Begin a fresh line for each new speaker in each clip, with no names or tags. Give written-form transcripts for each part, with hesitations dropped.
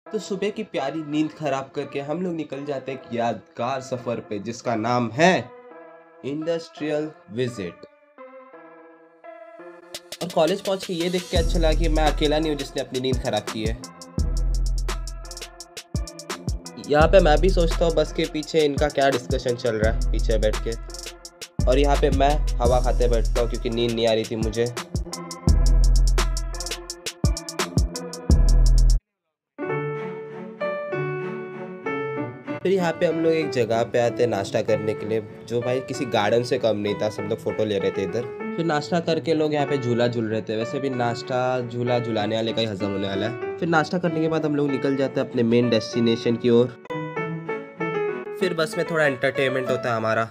तो सुबह की प्यारी नींद खराब करके हम लोग निकल जाते हैं एक यादगार सफर पे जिसका नाम है इंडस्ट्रियल विजिट। और कॉलेज पहुंच के ये देख के अच्छा लगा कि मैं अकेला नहीं हूँ जिसने अपनी नींद खराब की है। यहाँ पे मैं भी सोचता हूँ बस के पीछे इनका क्या डिस्कशन चल रहा है पीछे बैठ के, और यहाँ पे मैं हवा खाते बैठता हूँ क्योंकि नींद नहीं आ रही थी मुझे। फिर यहाँ पे हम लोग एक जगह पे आते हैं नाश्ता करने के लिए, जो भाई किसी गार्डन से कम नहीं था। सब लोग फोटो ले रहे थे इधर। फिर नाश्ता करके लोग यहाँ पे झूला झूल रहे थे। वैसे भी नाश्ता झूला झूलाने वाले का ही हजम होने वाला है। फिर नाश्ता करने के बाद हम लोग निकल जाते हैं अपने मेन डेस्टिनेशन की ओर। फिर बस में थोड़ा एंटरटेनमेंट होता है हमारा।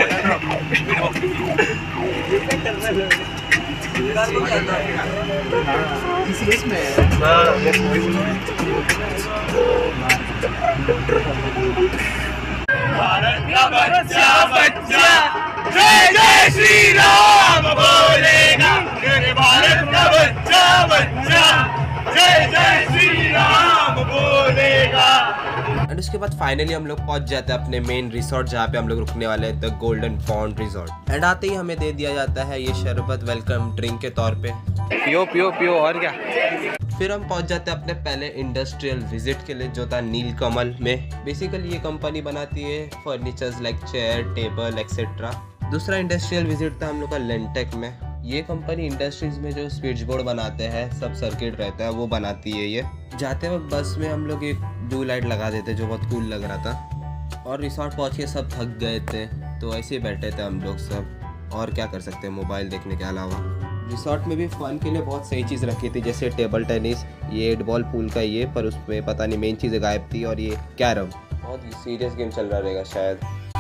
भारत का बच्चा बच्चा जय जय श्री राम बोलेगा। मेरे भारत का बच्चा बच्चा जय जय श्री राम बोलेगा।
एंड उसके बाद फाइनली हम लोग पहुंच जाते हैं अपने मेन रिसोर्ट जहाँ पे हम लोग रुकने वाले हैं, the golden pond resort. And आते ही हमें दे दिया जाता है ये शरबत वेलकम ड्रिंक के तौर पे।
पियो पियो पियो और क्या।
फिर हम पहुंच जाते हैं अपने पहले इंडस्ट्रियल विजिट के लिए जो था नीलकमल में। बेसिकली ये कंपनी बनाती है furnitures like chair table etcetera. दूसरा इंडस्ट्रियल विजिट था हम लोग का लेंटेक में। ये कंपनी इंडस्ट्रीज में जो स्विच बोर्ड बनाते हैं, सब सर्किट रहता है वो बनाती है ये। जाते वक्त बस में हम लोग एक ब्लू लाइट लगा देते जो बहुत कूल लग रहा था। और रिसोर्ट पहुंच के सब थक गए थे तो ऐसे ही बैठे थे हम लोग सब, और क्या कर सकते हैं मोबाइल देखने के अलावा। रिसोर्ट में भी फन के लिए बहुत सही चीज़ रखी थी, जैसे टेबल टेनिस, ये 8 बॉल पूल का ये, पर उसमें पता नहीं मेन चीज़ें गायब थी। और ये कैरम, बहुत सीरियस गेम चल रहा रहेगा शायद।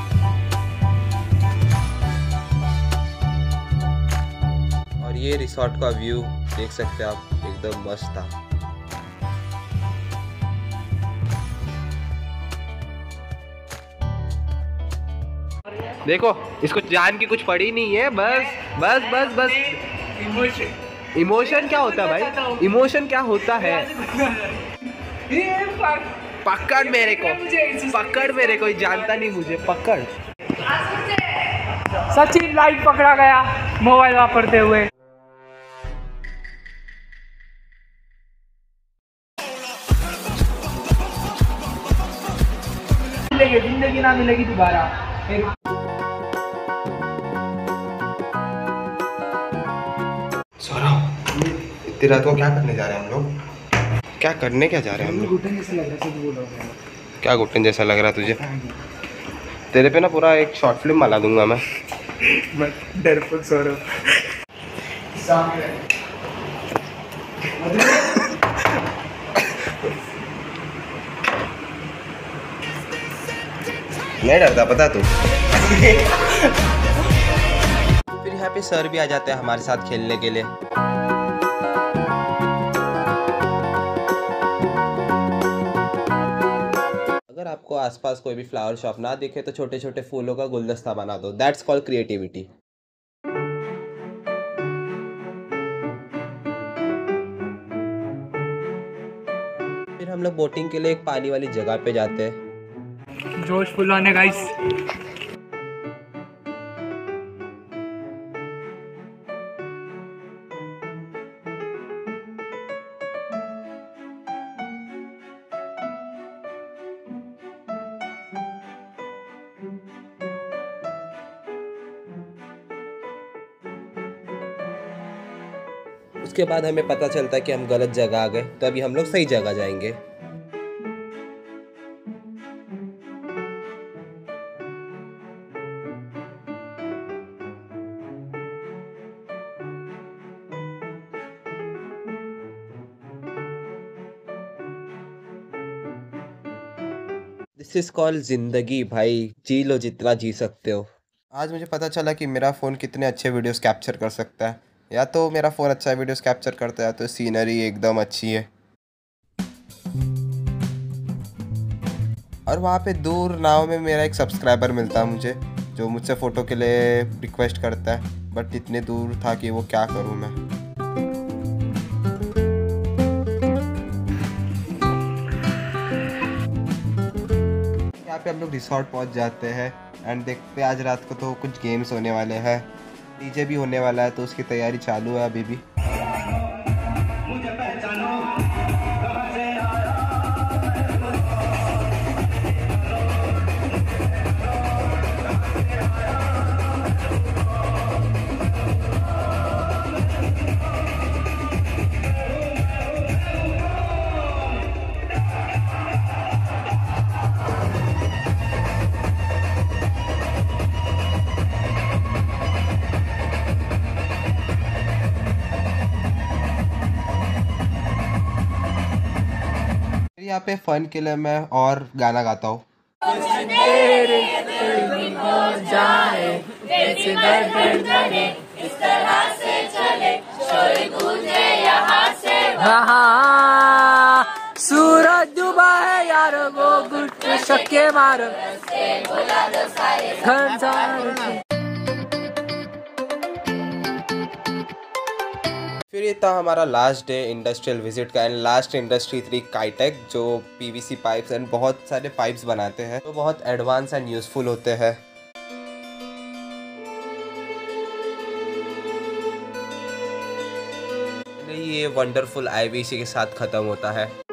और ये रिसोर्ट का व्यू देख सकते हैं आप, एकदम मस्त था।
देखो इसको जान की कुछ पड़ी नहीं है। बस बस बस बस इमोशन क्या होता है भाई? इमोशन क्या होता है? पकड़ मेरे को, पकड़ मेरे को, जानता नहीं मुझे, पकड़।
सचिन लाइव पकड़ा गया मोबाइल वापरते हुए। जिंदगी ना मिलेगी दोबारा।
इतनी रात को क्या करने जा रहे हैं हम लोग? क्या करने क्या जा रहे हैं हम लोग?
घुटन जैसा लग रहा है, बोल रहा है।
क्या घुटन जैसा लग रहा है तुझे? तेरे पे ना पूरा एक शॉर्ट फिल्म बना दूंगा मैं।
डरपोक सौरभ।
नहीं डरता पता तू। फिर यहाँ पे सर भी आ जाते हैं हमारे साथ खेलने के लिए। अगर आपको आसपास कोई भी फ्लावर शॉप ना दिखे तो छोटे छोटे फूलों का गुलदस्ता बना दो। That's called creativity. फिर हम लोग बोटिंग के लिए एक पानी वाली जगह पे जाते हैं।
जोश फुलाने गाइस।
उसके बाद हमें पता चलता है कि हम गलत जगह आ गए, तो अभी हम लोग सही जगह जाएंगे। दिस इज कॉल्ड जिंदगी भाई, जी लो जितना जी सकते हो। आज मुझे पता चला कि मेरा फ़ोन कितने अच्छे वीडियोस कैप्चर कर सकता है। या तो मेरा फ़ोन अच्छा वीडियोस कैप्चर करता है तो सीनरी एकदम अच्छी है। और वहाँ पे दूर नाव में मेरा एक सब्सक्राइबर मिलता है मुझे, जो मुझसे फ़ोटो के लिए रिक्वेस्ट करता है, बट इतने दूर था कि वो क्या करूँ मैं। पे हम लोग रिसोर्ट पहुंच जाते हैं एंड देखते हैं आज रात को तो कुछ गेम्स होने वाले हैं, डीजे भी होने वाला है, तो उसकी तैयारी चालू है अभी भी। यहाँ पे फन के लिए मैं और गाना गाता हूँ।
सूरज डूबा है यार वो गुट शक्के मार घर जा।
फिर ये था हमारा लास्ट डे इंडस्ट्रियल विजिट का एंड लास्ट इंडस्ट्री 3 काइटेक, जो पीवीसी पाइप्स एंड बहुत सारे पाइप्स बनाते हैं, तो बहुत एडवांस एंड यूजफुल होते हैं। ये वंडरफुल आईवी इसी के साथ खत्म होता है।